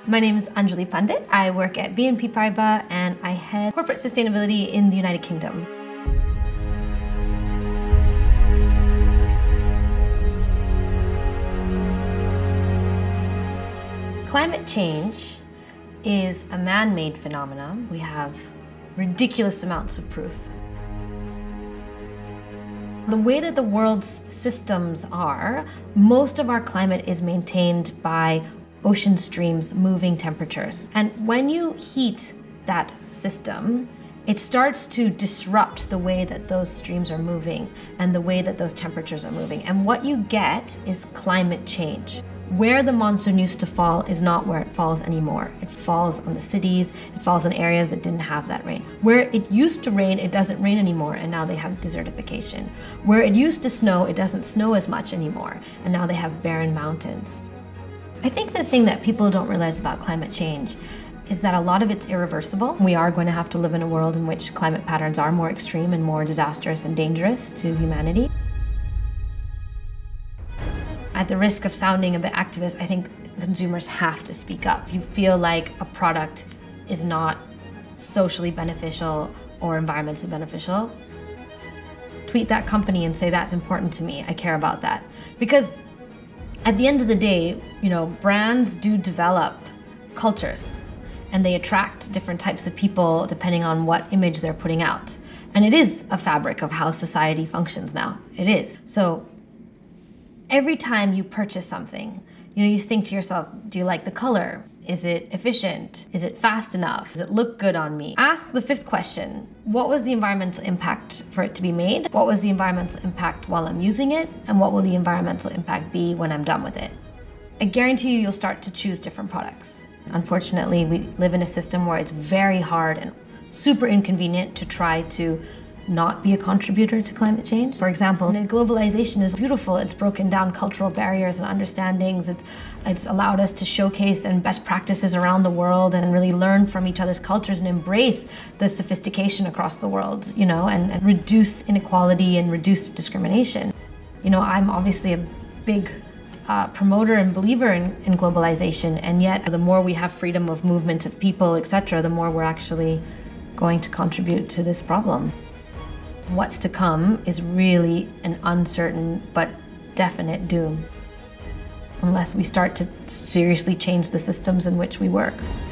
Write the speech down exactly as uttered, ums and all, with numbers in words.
My name is Anjuli Pandit. I work at B N P Paribas and I head corporate sustainability in the United Kingdom. Climate change is a man-made phenomenon. We have ridiculous amounts of proof. The way that the world's systems are, most of our climate is maintained by ocean streams moving temperatures. And when you heat that system, it starts to disrupt the way that those streams are moving and the way that those temperatures are moving. And what you get is climate change. Where the monsoon used to fall is not where it falls anymore. It falls on the cities, it falls in areas that didn't have that rain. Where it used to rain, it doesn't rain anymore, and now they have desertification. Where it used to snow, it doesn't snow as much anymore, and now they have barren mountains. I think the thing that people don't realize about climate change is that a lot of it's irreversible. We are going to have to live in a world in which climate patterns are more extreme and more disastrous and dangerous to humanity. At the risk of sounding a bit activist, I think consumers have to speak up. If you feel like a product is not socially beneficial or environmentally beneficial, tweet that company and say, that's important to me, I care about that. Because at the end of the day, you know, brands do develop cultures and they attract different types of people depending on what image they're putting out. And it is a fabric of how society functions now. It is. So every time you purchase something, you know, you think to yourself, do you like the color? Is it efficient? Is it fast enough? Does it look good on me? Ask the fifth question. What was the environmental impact for it to be made? What was the environmental impact while I'm using it? And what will the environmental impact be when I'm done with it? I guarantee you, you'll start to choose different products. Unfortunately, we live in a system where it's very hard and super inconvenient to try to not be a contributor to climate change. For example, globalization is beautiful. It's broken down cultural barriers and understandings. It's, it's allowed us to showcase and best practices around the world and really learn from each other's cultures and embrace the sophistication across the world, you know, and, and reduce inequality and reduce discrimination. You know, I'm obviously a big uh, promoter and believer in, in globalization, and yet the more we have freedom of movement of people, et cetera, the more we're actually going to contribute to this problem. What's to come is really an uncertain but definite doom, unless we start to seriously change the systems in which we work.